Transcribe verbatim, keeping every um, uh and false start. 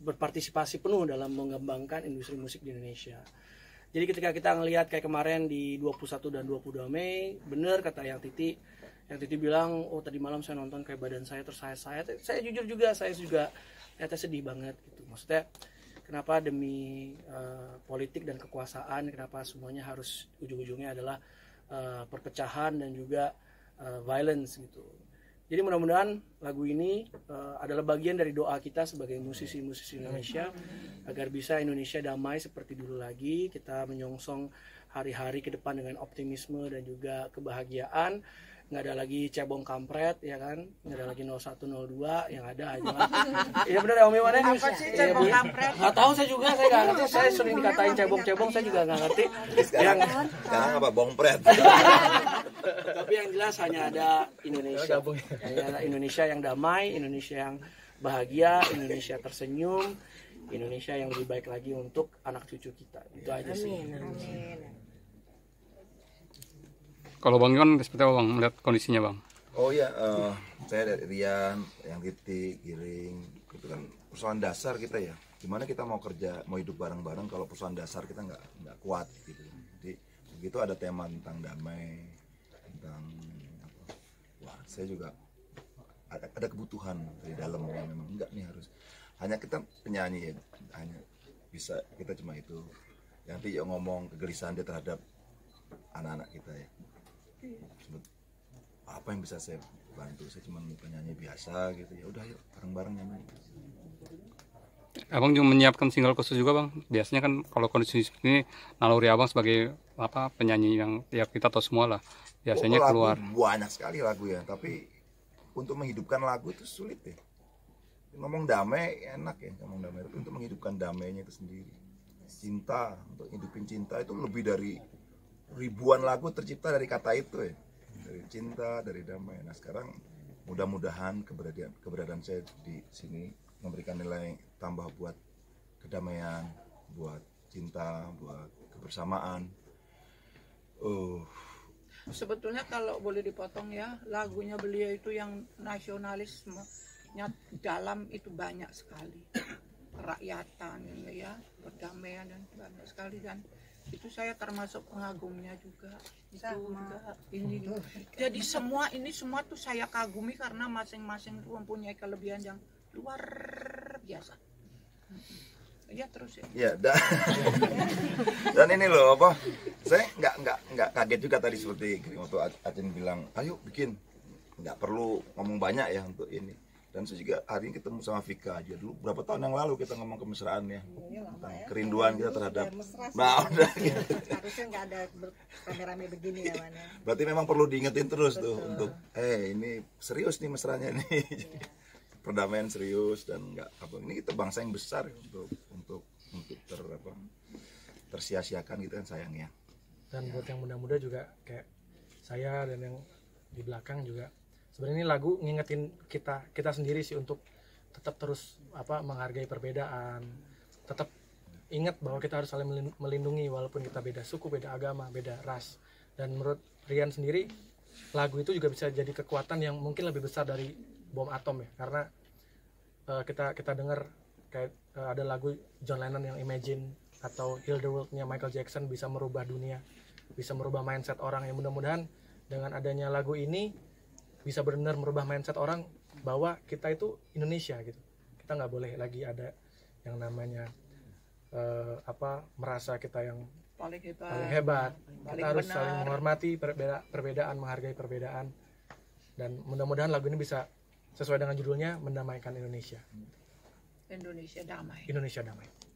berpartisipasi penuh dalam mengembangkan industri musik di Indonesia. Jadi ketika kita ngelihat kayak kemarin di dua puluh satu dan dua puluh dua Mei, bener kata yang Titi, yang Titi bilang, oh tadi malam saya nonton kayak badan saya tersayat-sayat. Saya jujur juga, saya juga ternyata sedih banget gitu. Maksudnya kenapa demi uh, politik dan kekuasaan, kenapa semuanya harus ujung-ujungnya adalah uh, perpecahan dan juga uh, violence gitu. Jadi mudah-mudahan lagu ini uh, adalah bagian dari doa kita sebagai musisi-musisi Indonesia agar bisa Indonesia damai seperti dulu lagi. Kita menyongsong hari-hari ke depan dengan optimisme dan juga kebahagiaan. Nggak ada lagi cebong kampret, ya kan? Nggak ada lagi nol satu nol dua, yang ada aja. Iya benar ya Om Iwan? Apa sih cebong ya, kampret? Nggak tahu saya juga, saya nggak ngerti. Saya sering dikatain cebong-cebong, saya juga nggak ngerti. Sekarang, yang sekarang apa bongpret? Tapi yang jelas hanya ada Indonesia, hanya ada Indonesia yang damai, Indonesia yang bahagia, Indonesia tersenyum, Indonesia yang lebih baik lagi untuk anak cucu kita. Itu aja sih. Amin, amin. Kalau Bang Iwan seperti apa Bang melihat kondisinya Bang? Oh iya, uh, saya dari Rian, yang Titik, Giring, itu kan persoalan dasar kita ya. Gimana kita mau kerja, mau hidup bareng-bareng kalau persoalan dasar kita nggak nggak kuat gitu. Jadi begitu ada tema tentang damai, tentang apa? Wah, saya juga ada, ada kebutuhan dari dalam yang memang enggak nih harus. Hanya kita penyanyi ya, hanya bisa kita cuma itu. Nanti yang ngomong kegelisahan dia terhadap anak-anak kita ya. Apa yang bisa saya bantu? Saya cuma penyanyi biasa gitu ya. Udah yuk bareng-bareng nyanyi. Abang juga menyiapkan single khusus juga Bang. Biasanya kan kalau kondisi seperti ini naluri Abang sebagai apa penyanyi yang ya kita tahu semua lah. Biasanya oh, keluar. Banyak sekali lagu ya. Tapi untuk menghidupkan lagu itu sulit ya. Ngomong damai enak ya ngomong damai. Tapi untuk menghidupkan damainya itu sendiri. Cinta, untuk hidupin cinta itu lebih dari ribuan lagu tercipta dari kata itu ya, dari cinta, dari damai. Nah sekarang mudah-mudahan keberadaan keberadaan saya di sini memberikan nilai tambah buat kedamaian, buat cinta, buat kebersamaan. Uh. Sebetulnya kalau boleh dipotong ya, lagunya beliau itu yang nasionalismenya dalam itu banyak sekali, kerakyatan ya, perdamaian dan banyak sekali, dan itu saya termasuk pengagumnya juga. Sama. Itu ini jadi semua ini semua tuh saya kagumi karena masing-masing tuh mempunyai kelebihan yang luar biasa. Ya terus ya. Ya dan, dan ini loh apa? Saya nggak nggak nggak kaget juga tadi seperti waktu Acin bilang, ayo bikin, nggak perlu ngomong banyak ya untuk ini. Dan saya juga hari ini ketemu sama Vika aja dulu berapa tahun yang lalu kita ngomong kemesraan ya, tentang kerinduan kita terhadap nah udah gitu. Harusnya nggak ada rame-rame begini ya Wan. Berarti memang perlu diingetin terus. Betul. Tuh untuk eh ini serius nih mesranya nih. Iya. Perdamaian serius dan nggak apa ini kita bangsa yang besar untuk untuk untuk ter apa tersia-siakan gitu kan sayang ya. Dan buat yang muda-muda juga kayak saya dan yang di belakang juga sebenarnya ini lagu ngingetin kita kita sendiri sih untuk tetap terus apa menghargai perbedaan, tetap ingat bahwa kita harus saling melindungi walaupun kita beda suku, beda agama, beda ras. Dan menurut Rian sendiri lagu itu juga bisa jadi kekuatan yang mungkin lebih besar dari bom atom ya, karena uh, kita kita dengar kayak uh, ada lagu John Lennon yang Imagine atau Heal the World-nya Michael Jackson bisa merubah dunia, bisa merubah mindset orang. Yang mudah-mudahan dengan adanya lagu ini bisa benar merubah mindset orang bahwa kita itu Indonesia gitu. Kita nggak boleh lagi ada yang namanya uh, apa merasa kita yang paling hebat. Paling hebat. Paling kita harus benar. saling menghormati perbeda perbedaan, menghargai perbedaan. Dan mudah-mudahan lagu ini bisa sesuai dengan judulnya mendamaikan Indonesia. Indonesia damai. Indonesia damai.